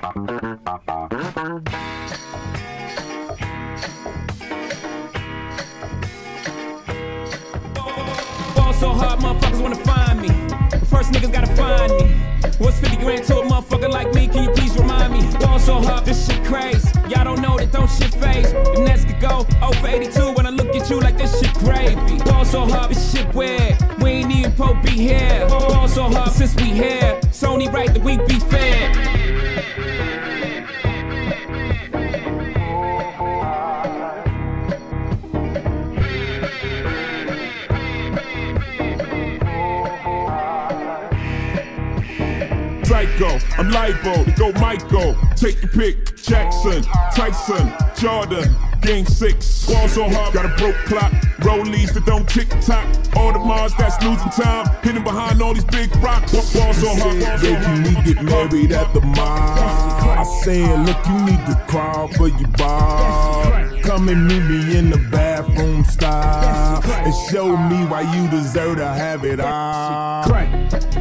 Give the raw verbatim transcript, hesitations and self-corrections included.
Ball so hard, motherfuckers wanna find me. The first niggas gotta find me. What's fifty grand to a motherfucker like me? Can you please remind me? Ball so hard, this shit crazy. Y'all don't know that don't shit phase. The Nets could go oh for eighty-two when I look at you like this shit gravy. Ball so hard, this shit weird. We ain't even po be here. Ball so hard since we here. It's only right that we be fair. Psycho, I'm libo to go Michael. Take your pick, Jackson, Tyson, Jordan, game six. Ball so hard, got a broke clock. Rollies that don't tick tock. All the Mars that's losing time, hidden behind all these big rocks. Ball so hard, ball so hard. Baby, we get married at the mall. I said, look, you need to crawl for your ball. Come and meet me in the bathroom style and show me why you deserve to have it all.